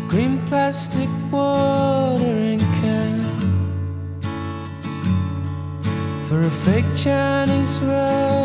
green plastic watering can for a fake Chinese rose.